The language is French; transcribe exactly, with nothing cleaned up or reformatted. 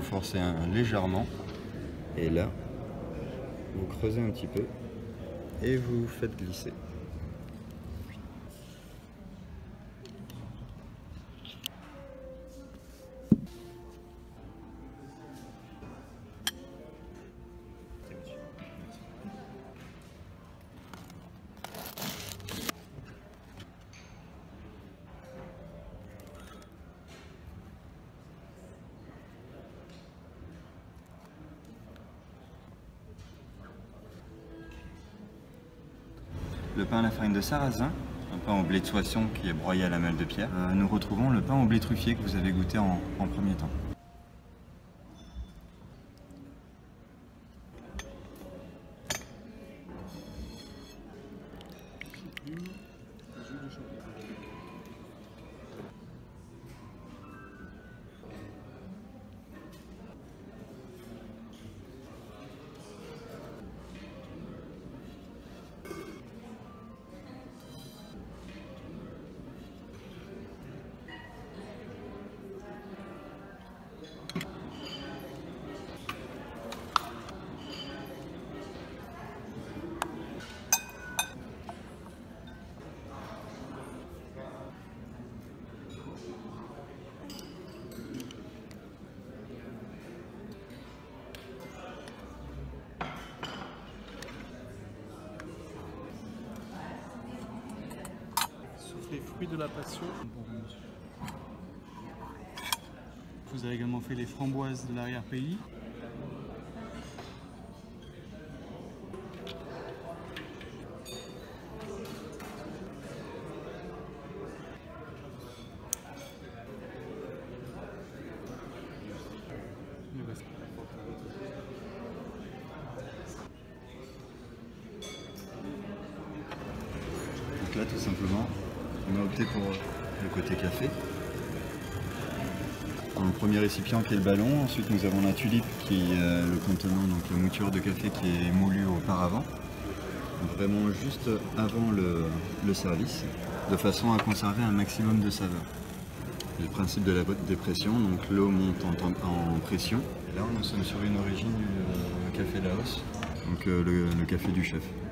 forcez un, légèrement. Et là, vous creusez un petit peu et vous faites glisser. Le pain à la farine de sarrasin, un pain au blé de Soissons qui est broyé à la meule de pierre. Euh, nous retrouvons le pain au blé truffier que vous avez goûté en, en premier temps. Les fruits de la passion. Vous avez également fait les framboises de l'arrière-pays. Donc là, tout simplement, on a opté pour le côté café. Dans le premier récipient qui est le ballon, ensuite nous avons la tulipe qui est euh, le contenant, donc la mouture de café qui est moulue auparavant. Donc vraiment juste avant le, le service, de façon à conserver un maximum de saveur. Le principe de la dépression, donc l'eau monte en, en pression. Et là, nous sommes sur une origine du euh, café Laos, donc euh, le, le café du chef.